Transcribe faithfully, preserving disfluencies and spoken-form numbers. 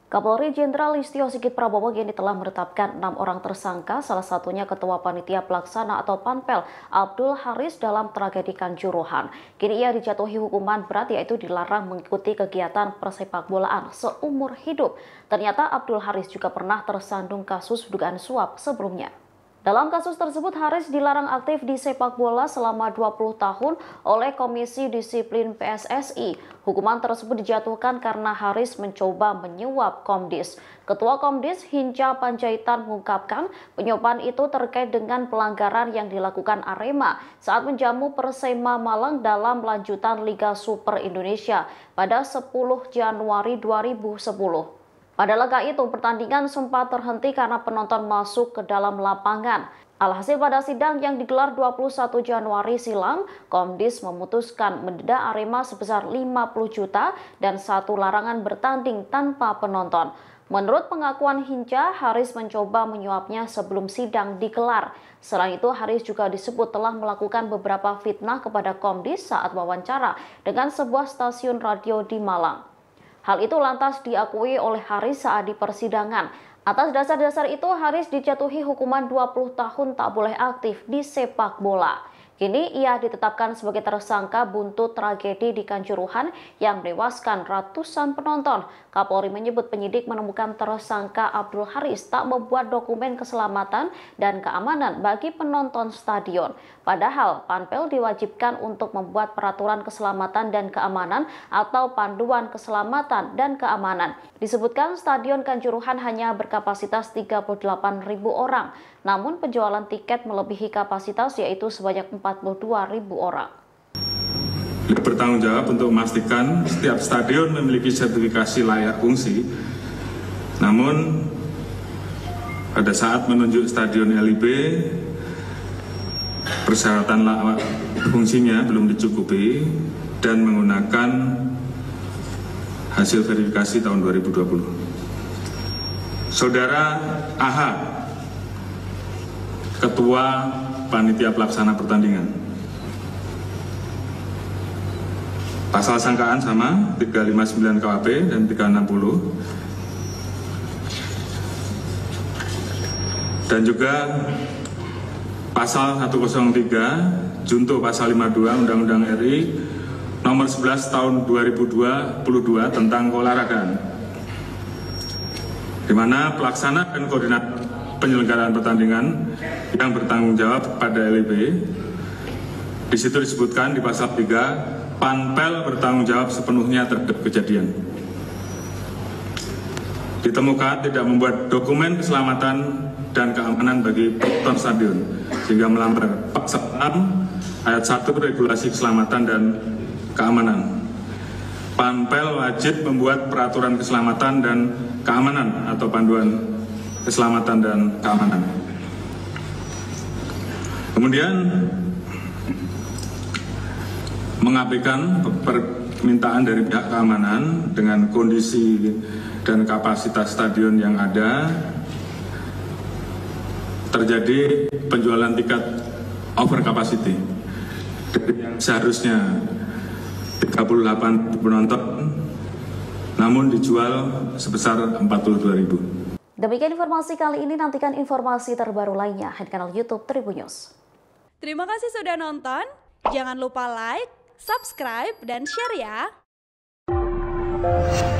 Kapolri Jenderal Listio Sigit Prabowo kini telah menetapkan enam orang tersangka, salah satunya Ketua Panitia Pelaksana atau Panpel Abdul Haris dalam tragedi Kanjuruhan. Kini ia dijatuhi hukuman berat yaitu dilarang mengikuti kegiatan persepakbolaan seumur hidup. Ternyata Abdul Haris juga pernah tersandung kasus dugaan suap sebelumnya. Dalam kasus tersebut, Haris dilarang aktif di sepak bola selama dua puluh tahun oleh Komisi Disiplin P S S I. Hukuman tersebut dijatuhkan karena Haris mencoba menyuap Komdis. Ketua Komdis, Hinca Panjaitan, mengungkapkan penyuapan itu terkait dengan pelanggaran yang dilakukan Arema saat menjamu Persema Malang dalam lanjutan Liga Super Indonesia pada sepuluh Januari dua ribu sepuluh. Pada laga itu, pertandingan sempat terhenti karena penonton masuk ke dalam lapangan. Alhasil pada sidang yang digelar dua puluh satu Januari silam, Komdis memutuskan mendenda Arema sebesar lima puluh juta dan satu larangan bertanding tanpa penonton. Menurut pengakuan Hinca, Haris mencoba menyuapnya sebelum sidang digelar. Selain itu, Haris juga disebut telah melakukan beberapa fitnah kepada Komdis saat wawancara dengan sebuah stasiun radio di Malang. Hal itu lantas diakui oleh Haris saat di persidangan. Atas dasar-dasar itu, Haris dijatuhi hukuman dua puluh tahun tak boleh aktif di sepak bola. Kini ia ditetapkan sebagai tersangka buntut tragedi di Kanjuruhan yang menewaskan ratusan penonton. Kapolri menyebut penyidik menemukan tersangka Abdul Haris tak membuat dokumen keselamatan dan keamanan bagi penonton stadion. Padahal Panpel diwajibkan untuk membuat peraturan keselamatan dan keamanan atau panduan keselamatan dan keamanan. Disebutkan stadion Kanjuruhan hanya berkapasitas tiga puluh delapan ribu orang, namun penjualan tiket melebihi kapasitas yaitu sebanyak empat puluh dua ribu orang. Bertanggung jawab untuk memastikan setiap stadion memiliki sertifikasi layak fungsi. Namun pada saat menunjuk stadion L I B, persyaratan fungsinya belum dicukupi dan menggunakan hasil verifikasi tahun dua ribu dua puluh. Saudara A H, Ketua Panitia Pelaksana Pertandingan. Pasal sangkaan sama, tiga lima sembilan K U H P dan tiga enam nol. Dan juga pasal seratus tiga, junto pasal lima puluh dua Undang-Undang R I nomor sebelas tahun dua ribu dua puluh dua tentang keolahragaan, di mana pelaksana dan koordinator penyelenggaraan pertandingan yang bertanggung jawab pada L I B. Di situ disebutkan di pasal tiga, Panpel bertanggung jawab sepenuhnya terhadap kejadian. Ditemukan tidak membuat dokumen keselamatan dan keamanan bagi penonton stadion, sehingga melanggar pasal enam ayat satu regulasi keselamatan dan keamanan. Panpel wajib membuat peraturan keselamatan dan keamanan atau panduan keselamatan dan keamanan. Kemudian mengabaikan permintaan dari pihak keamanan dengan kondisi dan kapasitas stadion yang ada, terjadi penjualan tiket over capacity. Seharusnya tiga puluh delapan penonton, namun dijual sebesar empat puluh dua ribu. Demikian informasi kali ini, nantikan informasi terbaru lainnya di kanal YouTube Tribun News. Terima kasih sudah nonton, jangan lupa like, subscribe, dan share ya!